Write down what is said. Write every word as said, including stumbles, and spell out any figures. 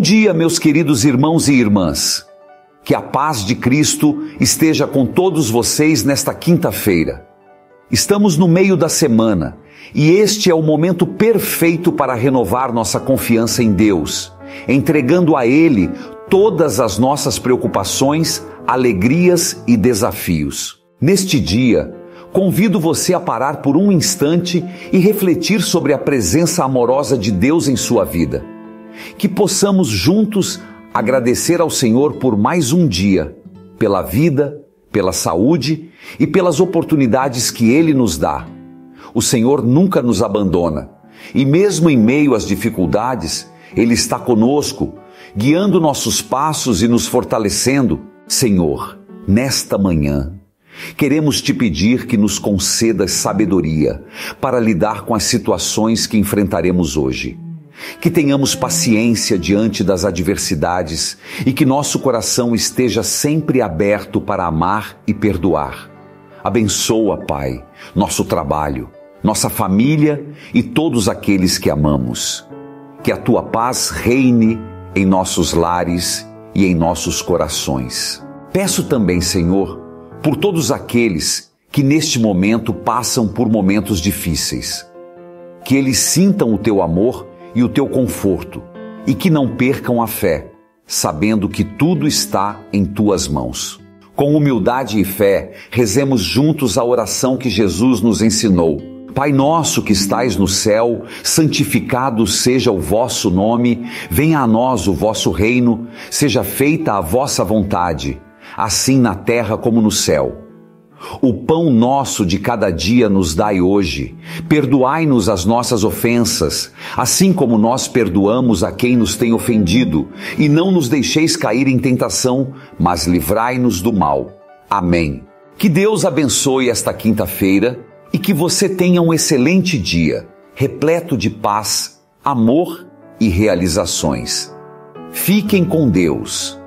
dia, meus queridos irmãos e irmãs. Que a paz de Cristo esteja com todos vocês nesta quinta-feira. Estamos no meio da semana e este é o momento perfeito para renovar nossa confiança em Deus, entregando a Ele todas as nossas preocupações, alegrias e desafios. Neste dia, convido você a parar por um instante e refletir sobre a presença amorosa de Deus em sua vida. Que possamos juntos agradecer ao Senhor por mais um dia, pela vida, pela saúde e pelas oportunidades que Ele nos dá. O Senhor nunca nos abandona e mesmo em meio às dificuldades, Ele está conosco, guiando nossos passos e nos fortalecendo. Senhor, nesta manhã, queremos te pedir que nos concedas sabedoria para lidar com as situações que enfrentaremos hoje. Que tenhamos paciência diante das adversidades e que nosso coração esteja sempre aberto para amar e perdoar. Abençoa, Pai, nosso trabalho, nossa família e todos aqueles que amamos. Que a tua paz reine em nossos lares e em nossos corações. Peço também, Senhor, por todos aqueles que neste momento passam por momentos difíceis. Que eles sintam o teu amor e o teu conforto, e que não percam a fé, sabendo que tudo está em tuas mãos. Com humildade e fé, rezemos juntos a oração que Jesus nos ensinou. Pai nosso que estais no céu, santificado seja o vosso nome, venha a nós o vosso reino, seja feita a vossa vontade, assim na terra como no céu. O pão nosso de cada dia nos dai hoje. Perdoai-nos as nossas ofensas, assim como nós perdoamos a quem nos tem ofendido, e não nos deixeis cair em tentação, mas livrai-nos do mal. Amém. Que Deus abençoe esta quinta-feira e que você tenha um excelente dia, repleto de paz, amor e realizações. Fiquem com Deus.